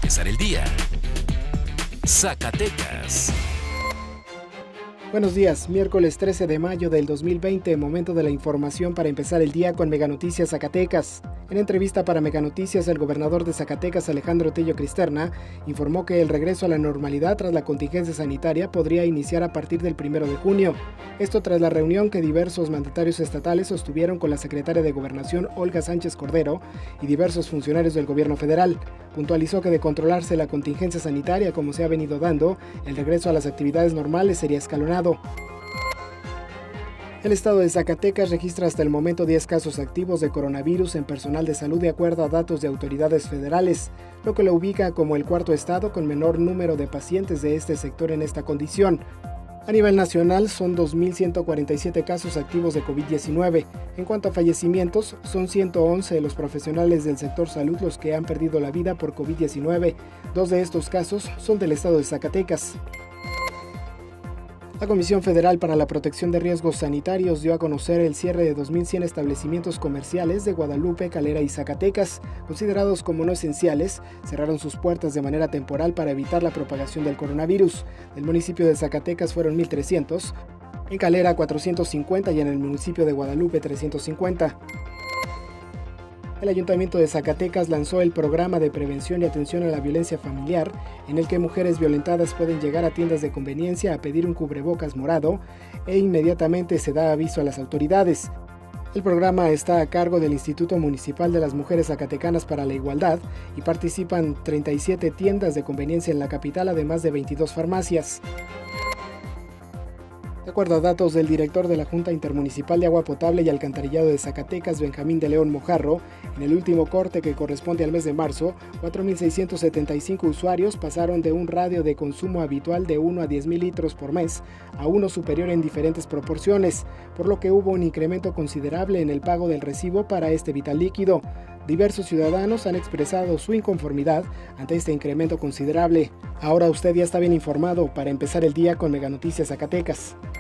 empezar el día. Zacatecas. Buenos días, miércoles 13 de mayo del 2020, momento de la información para empezar el día con Mega Noticias Zacatecas. En entrevista para Mega Noticias, el gobernador de Zacatecas, Alejandro Tello Cristerna, informó que el regreso a la normalidad tras la contingencia sanitaria podría iniciar a partir del 1 de junio. Esto tras la reunión que diversos mandatarios estatales sostuvieron con la secretaria de Gobernación, Olga Sánchez Cordero, y diversos funcionarios del gobierno federal. Puntualizó que de controlarse la contingencia sanitaria como se ha venido dando, el regreso a las actividades normales sería escalonado. El estado de Zacatecas registra hasta el momento 10 casos activos de coronavirus en personal de salud de acuerdo a datos de autoridades federales, lo que lo ubica como el cuarto estado con menor número de pacientes de este sector en esta condición. A nivel nacional son 2.147 casos activos de COVID-19. En cuanto a fallecimientos, son 111 de los profesionales del sector salud los que han perdido la vida por COVID-19. 2 de estos casos son del estado de Zacatecas. La Comisión Federal para la Protección de Riesgos Sanitarios dio a conocer el cierre de 2.100 establecimientos comerciales de Guadalupe, Calera y Zacatecas, considerados como no esenciales, cerraron sus puertas de manera temporal para evitar la propagación del coronavirus. Del municipio de Zacatecas fueron 1.300, en Calera 450 y en el municipio de Guadalupe 350. El Ayuntamiento de Zacatecas lanzó el programa de prevención y atención a la violencia familiar, en el que mujeres violentadas pueden llegar a tiendas de conveniencia a pedir un cubrebocas morado e inmediatamente se da aviso a las autoridades. El programa está a cargo del Instituto Municipal de las Mujeres Zacatecanas para la Igualdad y participan 37 tiendas de conveniencia en la capital, además de 22 farmacias. De acuerdo a datos del director de la Junta Intermunicipal de Agua Potable y Alcantarillado de Zacatecas, Benjamín de León Mojarro, en el último corte que corresponde al mes de marzo, 4.675 usuarios pasaron de un radio de consumo habitual de 1 a 10.000 litros por mes a uno superior en diferentes proporciones, por lo que hubo un incremento considerable en el pago del recibo para este vital líquido. Diversos ciudadanos han expresado su inconformidad ante este incremento considerable. Ahora usted ya está bien informado para empezar el día con Mega Noticias Zacatecas.